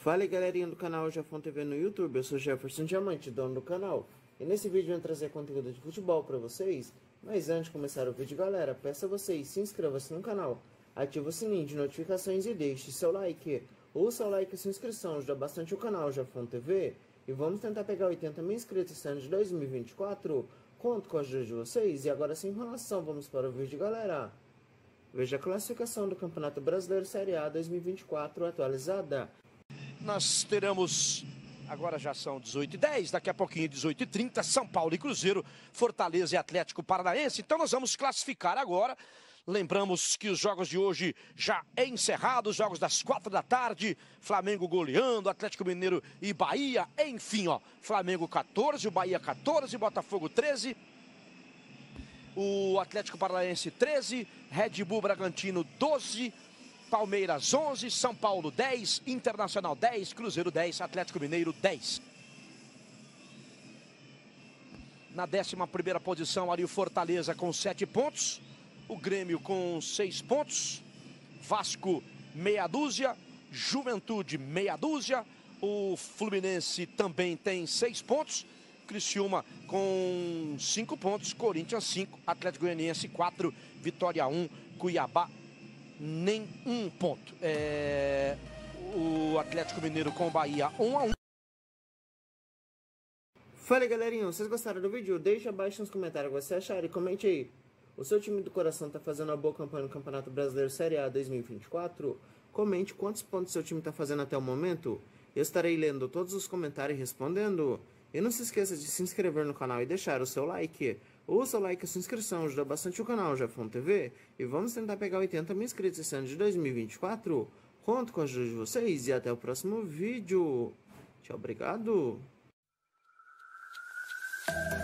Fala aí, galerinha do canal Jafon TV no YouTube, eu sou Jefferson Diamante, dono do canal. E nesse vídeo eu vou trazer conteúdo de futebol para vocês. Mas antes de começar o vídeo, galera, peço a vocês, se inscreva-se no canal, ative o sininho de notificações e deixe seu like. O seu like e sua inscrição ajuda bastante o canal Jafon TV. E vamos tentar pegar 80 mil inscritos esse ano de 2024. Conto com a ajuda de vocês. E agora sem enrolação, vamos para o vídeo, galera. Veja a classificação do Campeonato Brasileiro Série A 2024 atualizada. Nós teremos, agora já são 18h10, daqui a pouquinho 18h30, São Paulo e Cruzeiro, Fortaleza e Atlético Paranaense. Então nós vamos classificar agora. Lembramos que os jogos de hoje já encerrados, jogos das 4 da tarde, Flamengo goleando, Atlético Mineiro e Bahia, enfim, ó, Flamengo 14, o Bahia 14, Botafogo 13, o Atlético Paranaense 13, Red Bull Bragantino 12, Palmeiras 11, São Paulo 10, Internacional 10, Cruzeiro 10, Atlético Mineiro 10. Na 11ª posição ali o Fortaleza com 7 pontos, o Grêmio com 6 pontos, Vasco meia dúzia, Juventude meia dúzia, o Fluminense também tem 6 pontos, Criciúma com 5 pontos, Corinthians 5, Atlético Goianiense 4, Vitória 1, Cuiabá nem 1 ponto. O Atlético Mineiro com o Bahia 1-1. Fala aí, galerinha, vocês gostaram do vídeo? Deixa abaixo nos comentários o que você acharam e comente aí. O seu time do coração tá fazendo uma boa campanha no Campeonato Brasileiro Série A 2024? Comente quantos pontos seu time tá fazendo até o momento. Eu estarei lendo todos os comentários e respondendo. E não se esqueça de se inscrever no canal e deixar o seu like. O seu like e a sua inscrição ajuda bastante o canal Jafon TV. E vamos tentar pegar 80 mil inscritos esse ano de 2024. Conto com a ajuda de vocês e até o próximo vídeo. Tchau, obrigado.